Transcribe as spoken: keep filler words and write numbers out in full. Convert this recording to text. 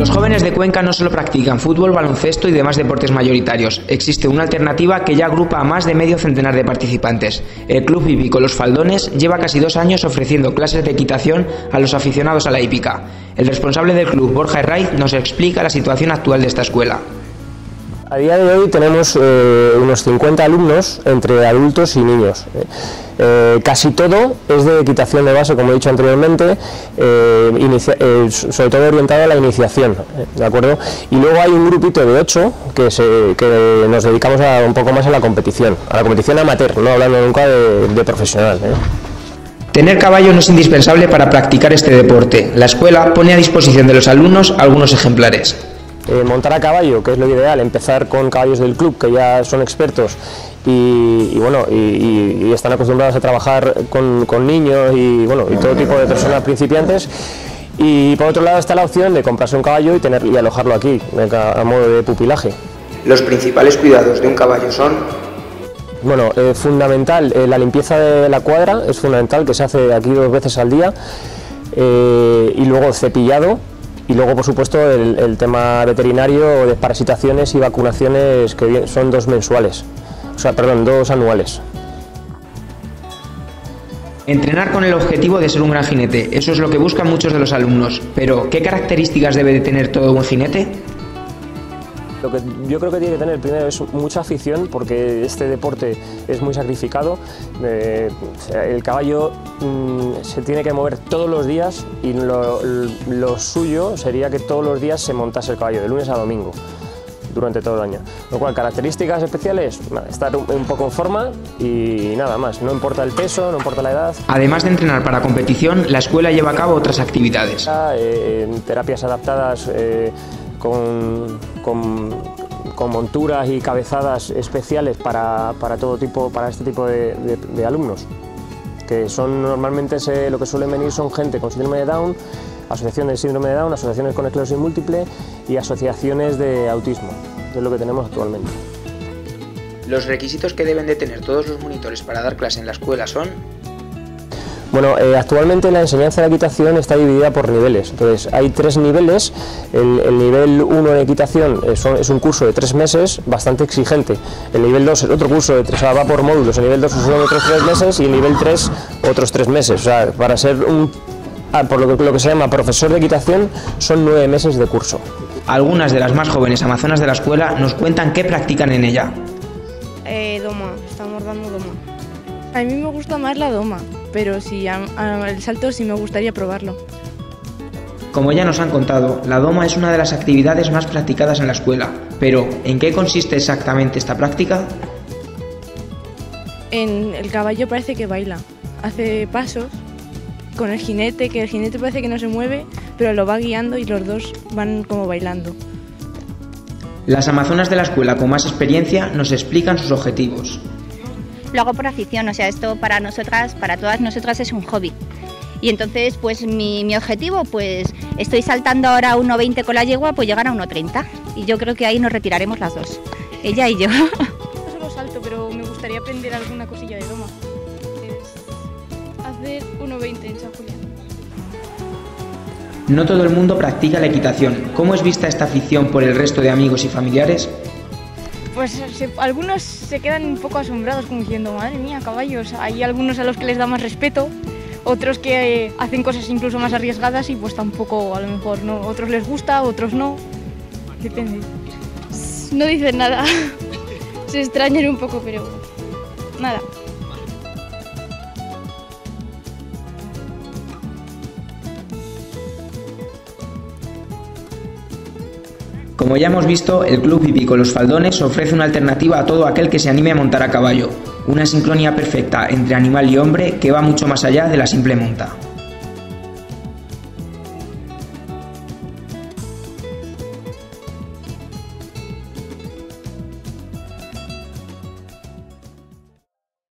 Los jóvenes de Cuenca no solo practican fútbol, baloncesto y demás deportes mayoritarios. Existe una alternativa que ya agrupa a más de medio centenar de participantes. El Club Hípico Los Faldones lleva casi dos años ofreciendo clases de equitación a los aficionados a la hípica. El responsable del club, Borja Herraiz, nos explica la situación actual de esta escuela. A día de hoy tenemos eh, unos cincuenta alumnos entre adultos y niños. Eh, casi todo es de equitación de base, como he dicho anteriormente, eh, inicia, eh, sobre todo orientado a la iniciación, ¿de acuerdo? Y luego hay un grupito de ocho que, se, que nos dedicamos a, un poco más a la competición, a la competición amateur, no hablando nunca de, de profesional, ¿eh? Tener caballo no es indispensable para practicar este deporte. La escuela pone a disposición de los alumnos algunos ejemplares. Eh, montar a caballo, que es lo ideal, empezar con caballos del club que ya son expertos y, y bueno y, y están acostumbrados a trabajar con, con niños y bueno y todo tipo de personas principiantes. Y por otro lado está la opción de comprarse un caballo y tener y alojarlo aquí a, a modo de pupilaje. Los principales cuidados de un caballo son: bueno, eh, fundamental, eh, la limpieza de la cuadra es fundamental, que se hace aquí dos veces al día, eh, y luego cepillado. Y luego, por supuesto, el, el tema veterinario, desparasitaciones y vacunaciones, que son dos mensuales, o sea, perdón, dos anuales. Entrenar con el objetivo de ser un gran jinete, eso es lo que buscan muchos de los alumnos. Pero, ¿qué características debe de tener todo un jinete? Lo que yo creo que tiene que tener primero es mucha afición, porque este deporte es muy sacrificado. Eh, el caballo mmm, se tiene que mover todos los días y lo, lo suyo sería que todos los días se montase el caballo, de lunes a domingo, durante todo el año. Lo cual, características especiales, nada, estar un, un poco en forma y nada más, no importa el peso, no importa la edad. Además de entrenar para competición, la escuela lleva a cabo otras actividades. Eh, terapias adaptadas, eh, Con, con, con monturas y cabezadas especiales para, para todo tipo, para este tipo de, de, de alumnos, que son normalmente se, lo que suelen venir son gente con síndrome de Down, asociaciones de síndrome de Down, asociaciones con esclerosis múltiple y asociaciones de autismo, que es lo que tenemos actualmente. Los requisitos que deben de tener todos los monitores para dar clase en la escuela son: Bueno, eh, actualmente la enseñanza de equitación está dividida por niveles. Entonces, hay tres niveles. El, el nivel uno de equitación es, es un curso de tres meses, bastante exigente. El nivel dos es otro curso de tres, o sea, va por módulos. El nivel dos son otros tres meses y el nivel tres otros tres meses. O sea, para ser un, por lo que, lo que se llama profesor de equitación, son nueve meses de curso. Algunas de las más jóvenes amazonas de la escuela nos cuentan qué practican en ella. Eh, doma, estamos dando doma. A mí me gusta más la doma, pero si a, a, el salto sí me gustaría probarlo. Como ya nos han contado, la doma es una de las actividades más practicadas en la escuela. Pero, ¿en qué consiste exactamente esta práctica? En el caballo parece que baila, hace pasos con el jinete, que el jinete parece que no se mueve, pero lo va guiando y los dos van como bailando. Las amazonas de la escuela con más experiencia nos explican sus objetivos. Lo hago por afición, o sea, esto para nosotras, para todas nosotras es un hobby. Y entonces, pues mi, mi objetivo, pues estoy saltando ahora a uno veinte con la yegua, pues llegar a uno treinta. Y yo creo que ahí nos retiraremos las dos, ella y yo. No solo salto, pero me gustaría aprender alguna cosilla de doma. Es hacer uno veinte en San Julián. No todo el mundo practica la equitación. ¿Cómo es vista esta afición por el resto de amigos y familiares? Pues se, algunos se quedan un poco asombrados, como diciendo, madre mía, caballos. Hay algunos a los que les da más respeto, otros que eh, hacen cosas incluso más arriesgadas y pues tampoco, a lo mejor, no. Otros les gusta, otros no. Depende. No dicen nada. Se extrañan un poco, pero nada. Como ya hemos visto, el Club Hípico Los Faldones ofrece una alternativa a todo aquel que se anime a montar a caballo. Una sincronía perfecta entre animal y hombre que va mucho más allá de la simple monta.